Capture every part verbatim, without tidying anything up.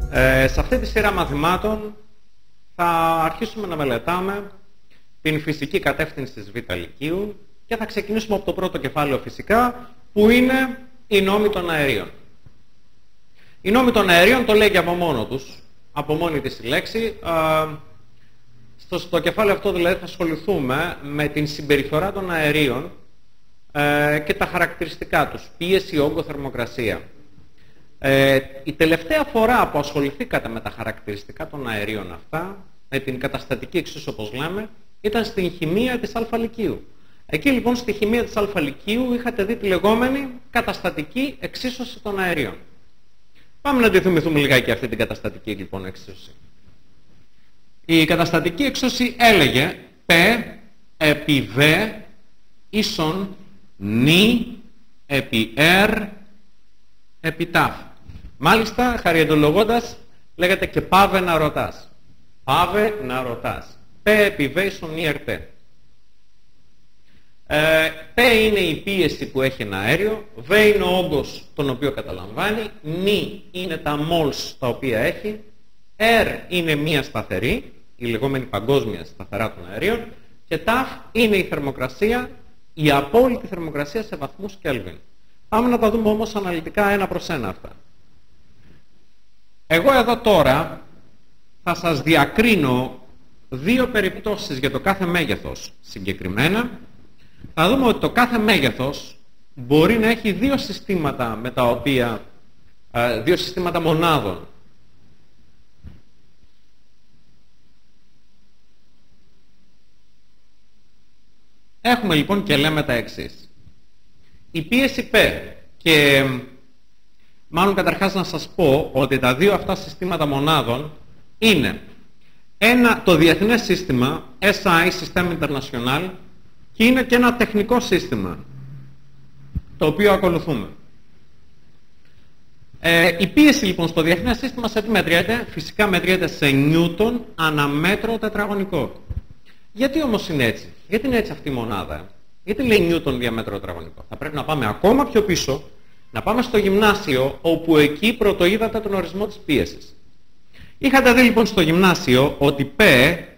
Ε, σε αυτή τη σειρά μαθημάτων θα αρχίσουμε να μελετάμε την φυσική κατεύθυνση της Β' Λυκείου και θα ξεκινήσουμε από το πρώτο κεφάλαιο φυσικά, που είναι οι νόμοι των αερίων. Οι νόμοι των αερίων το λέει και από μόνο τους, από μόνη της η λέξη. Στο, στο κεφάλαιο αυτό δηλαδή θα ασχοληθούμε με την συμπεριφορά των αερίων ε, και τα χαρακτηριστικά τους, πίεση, όγκο, θερμοκρασία. Ε, η τελευταία φορά που ασχοληθήκατε με τα χαρακτηριστικά των αερίων αυτά, με την καταστατική εξίσωση όπως λέμε, ήταν στην χημεία της Α Λυκείου. Εκεί λοιπόν στη χημεία της Α Λυκείου είχατε δει τη λεγόμενη καταστατική εξίσωση των αερίων. Πάμε να τη θυμηθούμε λιγάκι αυτή την καταστατική λοιπόν εξίσωση. Η καταστατική εξίσωση έλεγε P επί V ίσον νη επί R επί τάφ. Μάλιστα, χαριεντολογώντας, λέγεται και πάβε να ρωτάς. Πάβε να ρωτάς. P επί V ίσον νη ερ τέ. Ε, P είναι η πίεση που έχει ένα αέριο, V είναι ο όγκος τον οποίο καταλαμβάνει, νη είναι τα moles τα οποία έχει, R είναι μία σταθερή, η λεγόμενη παγκόσμια σταθερά των αερίων, και τάφ είναι η θερμοκρασία, η απόλυτη θερμοκρασία σε βαθμούς Κέλβιν. Πάμε να τα δούμε όμως αναλυτικά ένα προς ένα αυτά. Εγώ εδώ τώρα θα σας διακρίνω δύο περιπτώσεις για το κάθε μέγεθος συγκεκριμένα. Θα δούμε ότι το κάθε μέγεθος μπορεί να έχει δύο συστήματα με τα οποία, δύο συστήματα μονάδων. Έχουμε λοιπόν και λέμε τα εξής. Η πίεση P, και μάλλον καταρχάς να σας πω ότι τα δύο αυτά συστήματα μονάδων είναι ένα, το διεθνές σύστημα ες άι, Système International, και είναι και ένα τεχνικό σύστημα το οποίο ακολουθούμε. Ε, η πίεση λοιπόν στο διεθνές σύστημα σε τι μετριέται? Φυσικά μετριέται σε νιούτον ανά μέτρο τετραγωνικό. Γιατί όμως είναι έτσι? Γιατί είναι έτσι αυτή η μονάδα? Γιατί λέει νιούτον δια μέτρο τετραγωνικό? Θα πρέπει να πάμε ακόμα πιο πίσω, να πάμε στο γυμνάσιο, όπου εκεί πρωτοείδατε τον ορισμό της πίεσης. Είχατε δει λοιπόν στο γυμνάσιο ότι P,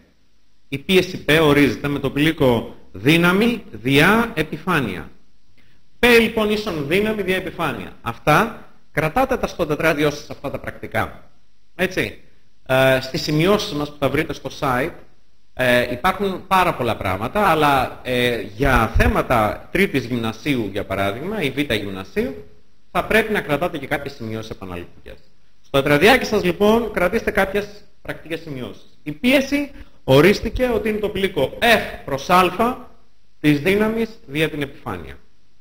η πίεση P ορίζεται με το πηλίκο δύναμη διά επιφάνεια. P λοιπόν ίσον δύναμη διά επιφάνεια. Αυτά κρατάτε τα στο τετράδιό σας αυτά τα πρακτικά. Έτσι. Ε, στις σημειώσεις μας που θα βρείτε στο site ε, υπάρχουν πάρα πολλά πράγματα, αλλά ε, για θέματα τρίτης γυμνασίου για παράδειγμα ή β' γυμνασίου θα πρέπει να κρατάτε και κάποιες σημειώσεις επαναληπτικές. Στο τετραδιάκι σας λοιπόν κρατήστε κάποιες πρακτικές σημειώσεις. Η πίεση ορίστηκε ότι είναι το πηλίκο F προς α της δύναμης δια την επιφάνεια.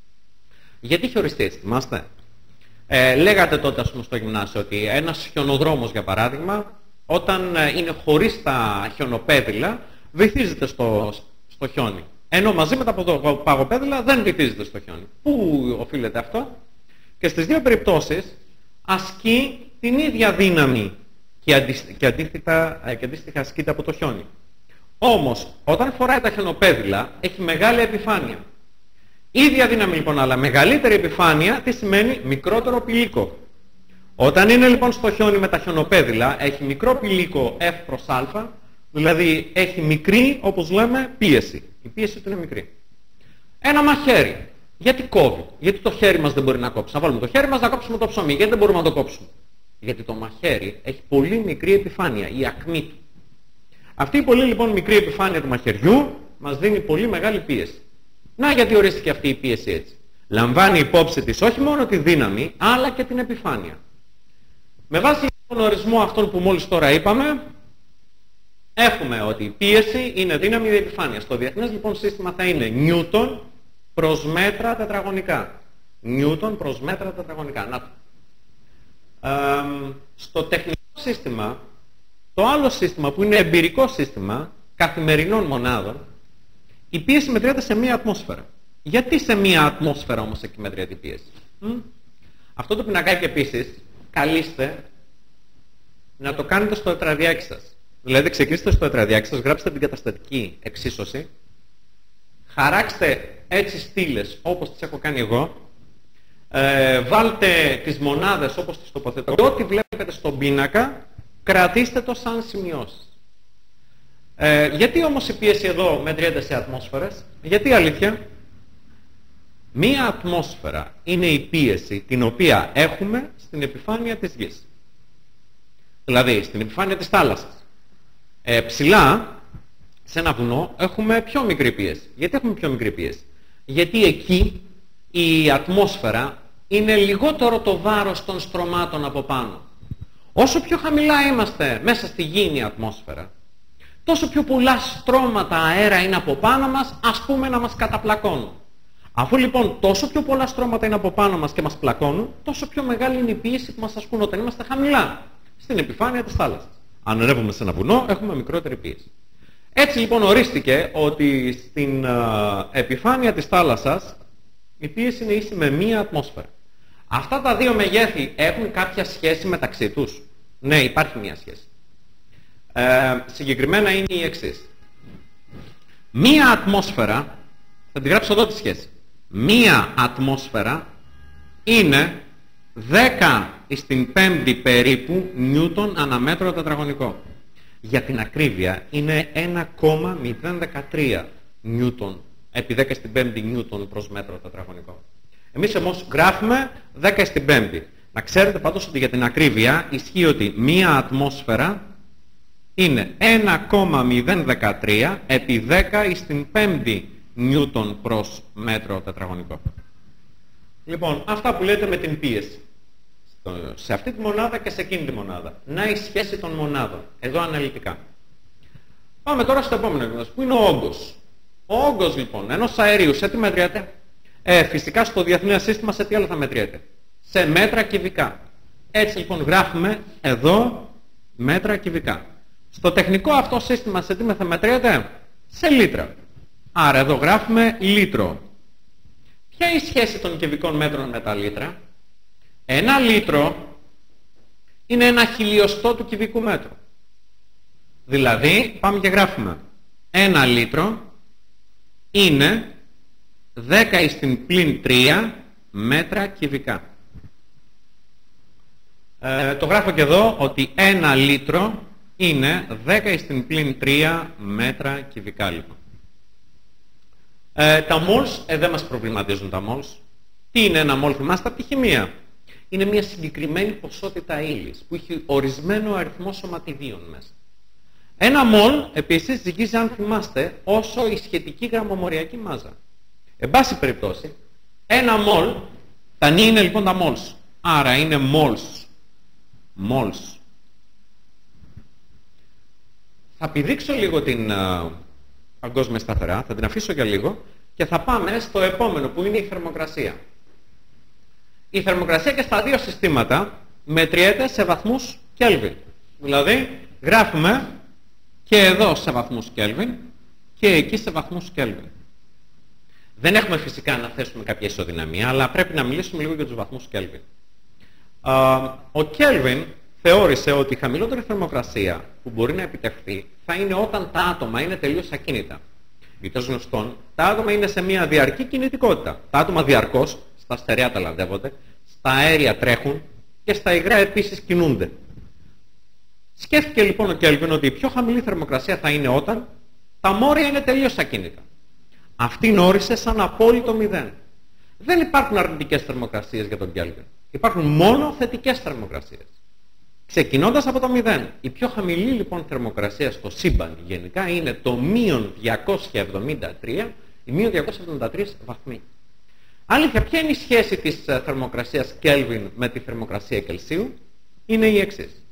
Γιατί είχε οριστεί έτσι, θυμάστε? Ε, λέγατε τότε ας πούμε στο γυμνάσιο ότι ένας χιονοδρόμος για παράδειγμα, όταν είναι χωρίς τα χιονοπέδιλα, βυθίζεται στο, στο χιόνι. Ενώ μαζί με τα παγοπέδιλα δεν βυθίζεται στο χιόνι. Πού οφείλεται αυτό? Και στις δύο περιπτώσεις ασκεί την ίδια δύναμη και, αντί, και, αντίθετα, και αντίστοιχα ασκείται από το χιόνι. Όμως, όταν φοράει τα χιονοπέδιλα, έχει μεγάλη επιφάνεια. Ίδια δύναμη λοιπόν, αλλά μεγαλύτερη επιφάνεια, τι σημαίνει? Μικρότερο πηλίκο. Όταν είναι λοιπόν στο χιόνι με τα χιονοπέδιλα, έχει μικρό πηλίκο F προς α, δηλαδή έχει μικρή, όπως λέμε, πίεση. Η πίεση του είναι μικρή. Ένα μαχαίρι. Γιατί κόβει? Γιατί το χέρι μας δεν μπορεί να κόψει? Να βάλουμε το χέρι μας να κόψουμε το ψωμί. Γιατί δεν μπορούμε να το κόψουμε? Γιατί το μαχαίρι έχει πολύ μικρή επιφάνεια, η ακμή του. Αυτή η πολύ λοιπόν μικρή επιφάνεια του μαχαιριού μας δίνει πολύ μεγάλη πίεση. Να γιατί ορίστηκε αυτή η πίεση έτσι? Λαμβάνει υπόψη της όχι μόνο τη δύναμη, αλλά και την επιφάνεια. Με βάση τον ορισμό αυτόν που μόλις τώρα είπαμε, έχουμε ότι η πίεση είναι δύναμη δια επιφάνεια. Στο διεθνές λοιπόν σύστημα θα είναι νιούτον προς μέτρα τετραγωνικά. Νιούτον προς μέτρα τετραγωνικά. Να το. Ε, στο τεχνικό σύστημα, το άλλο σύστημα που είναι εμπειρικό σύστημα καθημερινών μονάδων, η πίεση μετριέται σε μία ατμόσφαιρα. Γιατί σε μία ατμόσφαιρα όμως εκεί μετριέται η πίεση? Μ? Αυτό το πινακάκι επίσης καλείστε να το κάνετε στο τετραδιάκι σας. Δηλαδή ξεκινήστε στο τετραδιάκι σας, γράψτε την καταστατική εξίσωση, χαράξτε έτσι στήλες όπως τις έχω κάνει εγώ, Ε, βάλτε τις μονάδες όπως τις τοποθετώ. Ό,τι βλέπετε στον πίνακα, κρατήστε το σαν σημειώσεις. Ε, γιατί όμως η πίεση εδώ μετριέται σε ατμόσφαιρες? Γιατί αλήθεια? Μία ατμόσφαιρα είναι η πίεση την οποία έχουμε στην επιφάνεια της γης. Δηλαδή, στην επιφάνεια της θάλασσας. Ε, ψηλά, σε ένα βουνό, έχουμε πιο μικρή πίεση. Γιατί έχουμε πιο μικρή πίεση? Γιατί εκεί η ατμόσφαιρα είναι λιγότερο το βάρος των στρωμάτων από πάνω. Όσο πιο χαμηλά είμαστε μέσα στη γήινη ατμόσφαιρα, τόσο πιο πολλά στρώματα αέρα είναι από πάνω μας, ας πούμε να μας καταπλακώνουν. Αφού λοιπόν τόσο πιο πολλά στρώματα είναι από πάνω μας και μας πλακώνουν, τόσο πιο μεγάλη είναι η πίεση που μας ασκούν όταν είμαστε χαμηλά, στην επιφάνεια της θάλασσας. Αν ανέβουμε σε ένα βουνό, έχουμε μικρότερη πίεση. Έτσι λοιπόν ορίστηκε ότι στην uh, επιφάνεια της θάλασσας η πίεση είναι ίση με μία ατμόσφαιρα. Αυτά τα δύο μεγέθη έχουν κάποια σχέση μεταξύ τους? Ναι, υπάρχει μία σχέση. Ε, συγκεκριμένα είναι η εξής. Μία ατμόσφαιρα, θα τη γράψω εδώ τη σχέση. Μία ατμόσφαιρα είναι δέκα στην πέμπτη περίπου νιούτον ανά μέτρο τετραγωνικό. Για την ακρίβεια είναι ένα κόμμα μηδέν δεκατρία νιούτον επί δέκα στην πέμπτη νιούτον προς μέτρο τετραγωνικό. Εμείς όμως γράφουμε δέκα στην πέμπτη. Να ξέρετε πάντως ότι για την ακρίβεια ισχύει ότι μία ατμόσφαιρα είναι ένα κόμμα μηδέν δεκατρία επί δέκα στην πέμπτη νιούτον προς μέτρο τετραγωνικό. Λοιπόν, αυτά που λέτε με την πίεση. Σε αυτή τη μονάδα και σε εκείνη τη μονάδα. Να η σχέση των μονάδων. Εδώ αναλυτικά. Πάμε τώρα στο επόμενο εκδόση, που είναι ο όγκος. Ο όγκος λοιπόν ενός αερίου σε τι μετριέται? Ε, φυσικά στο διεθνές σύστημα σε τι άλλο θα μετριέται? Σε μέτρα κυβικά. Έτσι λοιπόν γράφουμε εδώ μέτρα κυβικά. Στο τεχνικό αυτό σύστημα σε τι θα μετριέται? Σε λίτρα. Άρα εδώ γράφουμε λίτρο. Ποια είναι η σχέση των κυβικών μέτρων με τα λίτρα? Ένα λίτρο είναι ένα χιλιοστό του κυβικού μέτρου. Δηλαδή, πάμε και γράφουμε. Ένα λίτρο είναι δέκα στην πλην τρία μέτρα κυβικά. Ε, το γράφω και εδώ ότι ένα λίτρο είναι δέκα στην πλην τρία μέτρα κυβικά λοιπόν. Ε, τα moles, ε, δεν μας προβληματίζουν τα moles. Τι είναι ένα mol? Θυμάστε από τη χημεία? Είναι μια συγκεκριμένη ποσότητα ύλης που έχει ορισμένο αριθμό σωματιδίων μέσα. Ένα μολ επίσης ζυγίζει, αν θυμάστε, όσο η σχετική γραμμομοριακή μάζα. Εν πάση περιπτώσει, ένα μολ, τα νη είναι λοιπόν τα moles. Άρα είναι moles. Moles. Θα πηδήξω λίγο την uh, παγκόσμια σταθερά, θα την αφήσω για λίγο και θα πάμε στο επόμενο που είναι η θερμοκρασία. Η θερμοκρασία και στα δύο συστήματα μετριέται σε βαθμούς Kelvin. Δηλαδή γράφουμε και εδώ σε βαθμούς Kelvin και εκεί σε βαθμούς Kelvin. Δεν έχουμε φυσικά να θέσουμε κάποια ισοδυναμία, αλλά πρέπει να μιλήσουμε λίγο για τους βαθμούς Kelvin. Ο Kelvin θεώρησε ότι η χαμηλότερη θερμοκρασία που μπορεί να επιτευχθεί θα είναι όταν τα άτομα είναι τελείως ακίνητα. Γιατί ως γνωστόν, τα άτομα είναι σε μια διαρκή κινητικότητα. Τα άτομα διαρκώς στα στερεά ταλαντεύονται, στα αέρια τρέχουν και στα υγρά επίσης κινούνται. Σκέφτηκε λοιπόν ο Kelvin ότι η πιο χαμηλή θερμοκρασία θα είναι όταν τα μόρια είναι τελείως ακίνητα. Αυτήν όρισε σαν απόλυτο μηδέν. Δεν υπάρχουν αρνητικές θερμοκρασίες για τον Kelvin. Υπάρχουν μόνο θετικές θερμοκρασίες. Ξεκινώντας από το μηδέν. Η πιο χαμηλή λοιπόν θερμοκρασία στο σύμπαν γενικά είναι το μείον διακόσια εβδομήντα τρία, οι μείον διακόσια εβδομήντα τρία βαθμοί. Αλήθεια, ποια είναι η σχέση της θερμοκρασίας Kelvin με τη θερμοκρασία Κελσίου? Είναι η εξής.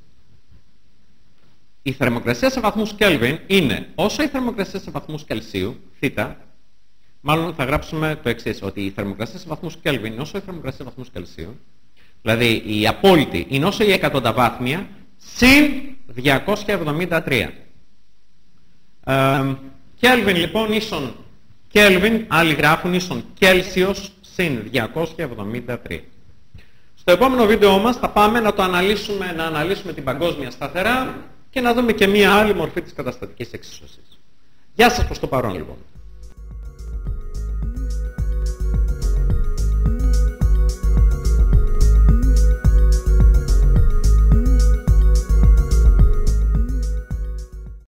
Η θερμοκρασία σε βαθμούς Kelvin είναι όσο η θερμοκρασία σε βαθμούς Κελσίου, θ, μάλλον θα γράψουμε το εξής, ότι η θερμοκρασία σε βαθμούς Kelvin είναι όσο η θερμοκρασία σε βαθμούς Κελσίου, δηλαδή η απόλυτη είναι όσο η εκατονταβάθμια συν διακόσια εβδομήντα τρία. Ε, Kelvin λοιπόν ίσον Kelvin, άλλοι γράφουν ίσον Κέλσιος συν διακόσια εβδομήντα τρία. Στο επόμενο βίντεο μας θα πάμε να το αναλύσουμε, να αναλύσουμε την παγκόσμια σταθερά και να δούμε και μία άλλη μορφή της καταστατικής εξίσωσης. Γεια σας προς το παρόν λοιπόν.